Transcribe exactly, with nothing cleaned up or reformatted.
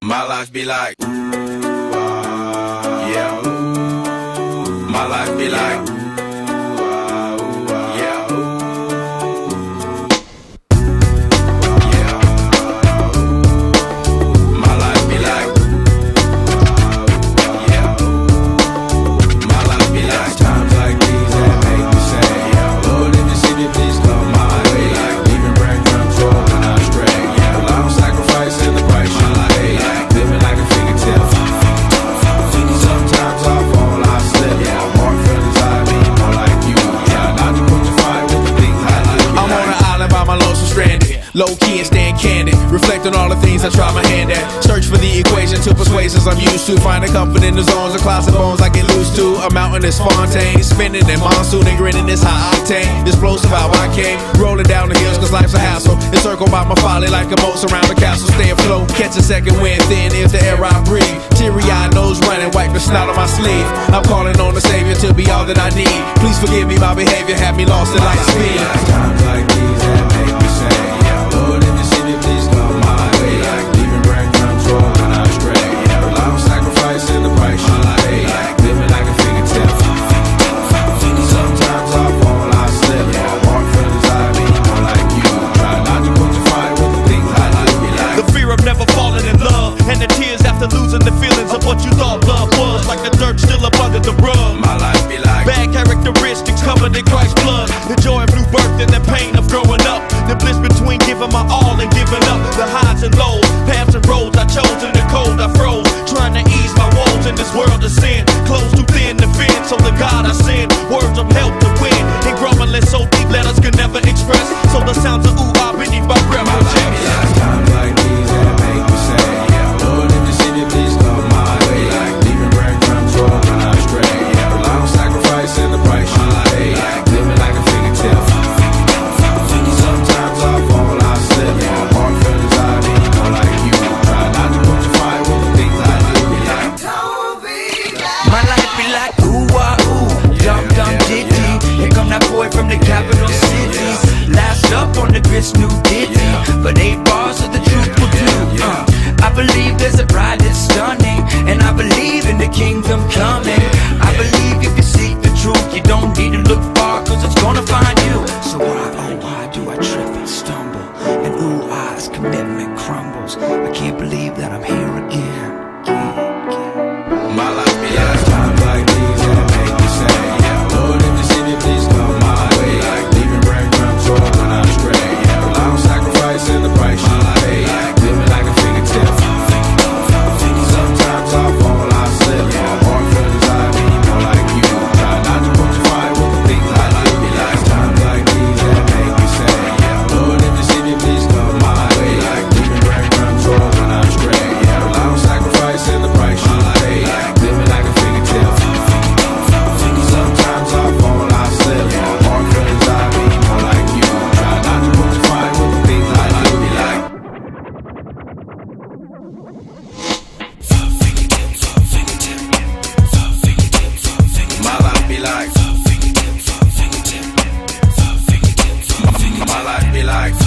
My life be like, ooh, ah, yeah, ooh. My life be like, ooh, ah, ooh, ah, yeah, ooh. Yeah, ooh. My life be like, ooh, ah, yeah, ooh. My life be like times like these that make me say, yeah, Lord, if you see me, please come my way. Like leaving bread control when I stray. Yeah, a long sacrifice in the price. My life be like living like a fingertip. Sometimes I fall, I slip. Yeah, I'm more feelings, I mean more like you. Yeah, not to put your fire with the things I like. I'm on an island by my lonesome stranded, low key and staying candid, reflect on all the things I try my hand at. Search for the equation to persuasions I'm used to. Finding comfort in the zones of clouds and bones I get loose to. A mountain is Fontaine, spinning in monsoon and grinning this high octane. Explosive how I came, rolling down the hills cause life's a hassle. Encircled by my folly like a moat around the castle. Stay afloat, catch a second wind thin is the air I breathe. Teary-eyed nose running, wipe the snot on my sleeve. I'm calling on the Savior to be all that I need. Please forgive me, my behavior had me lost in light speed. Times like these that make me say, yeah, Lord, if you see me, please come my way. Like leaving bread control when I stray. Yeah, a long sacrifice in the price you pay. Like living like a fingertip. Sometimes I fall, I slip. Yeah, I walk feelings, I mean more like you. Try not to put your fire with the things I like. Be like the fear of never falling in love, and the tears after losing the feelings of what you thought love was. Like the dirt still up under the rug. My life be like bad characteristics covered in Christ's blood. The joy of new birth and the pain of growing up. The bliss between giving my all and giving up. The highs and lows, paths and roads I chose. In the cold I froze, trying to ease my woes in this world of sin. Clothes too thin to fit, so the God I send words of help to win. And grumbling so deep letters can never express. So the sounds of ooh ah beneath my breath will check. Times like these that make me say, yeah, Lord, if you see me, please come my way. Like leaving bread control when I stray. Yeah, a long sacrifice in the price you pay. Like living like a fingertip. Sometimes I fall, I slip. Yeah, I'm more feelings, I mean more like you. Try not to put your fire with the things I like. Be like, my life be like ooh ah ooh, dum dum ditty. Here come that boy from the capital city. Last up on the grist, new ditty. But eight bars of the truth will do. Uh, I believe there's a bride that's stunning, and I believe in the kingdom coming. I believe if you seek the truth, you don't need to look far, cause it's gonna find you. So why, oh why do I trip and stumble? And ooh ah's commitment crumbles. I can't believe that I'm here again. my life be like times like these that make me say, yeah, Lord, if you see me, please come my way. Like leaving bread control when I stray. Yeah, a long sacrifice in the price you pay. Like living like a fingertip. Sometimes I fall, I slip. Yeah, more feelings, I mean more like you. Try not to put your fire with the things I like. Be like times like these that make me say, yeah, Lord, if you see me, please come my way. Like leaving bread control when I stray. Yeah, a long sacrifice in the price you pay. Like living like a fingertip. Sometimes I fall, I slip. Yeah, more feelings, I mean more like you. Try not to put your fire with the things I like. Be like my life be like my life be like